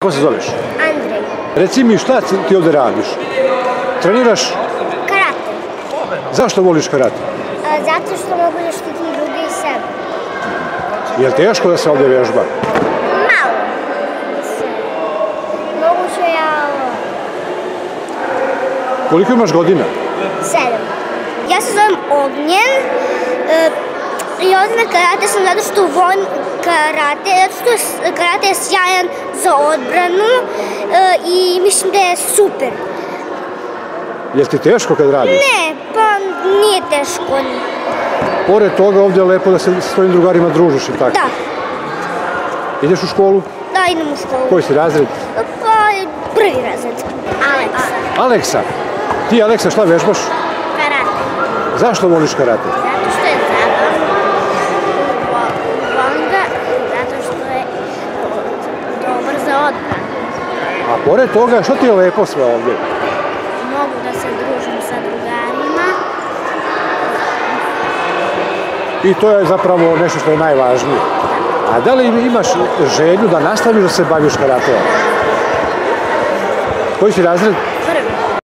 Kako se zoveš? Andrej. Reci mi šta ti ovdje radiš? Treniraš? Karate. Zašto voliš karate? Zato što mogu da štitim druge i sebe. Je li teško da se ovdje vježba? Malo. Moguće ja... Koliko imaš godina? 7. Ja se zovem Ognjen i ovdje na karate sam zato što volim karate, zato što karate je sjajan za odbranu i mislim da je super. Je li ti teško kad radiš? Ne, pa nije teško. Pored toga ovdje je lepo da se s tvojim drugarima družiš i tako. Da. Ideš u školu? Da, idem u školu. Koji si razred? Pa, prvi razred. Aleksa. Aleksa. Ti, Aleksa, šta vežbaš? Karate. Zašto voliš karate? Zato što je zabavno, volim ga, zato što je dobar za odbranu. A pored toga, što ti je lepo sve ovdje? Mogu da se družim sa drugarima. I to je zapravo nešto što je najvažnije. A da li imaš želju da nastaviš da se baviš karateom? Koji si razred?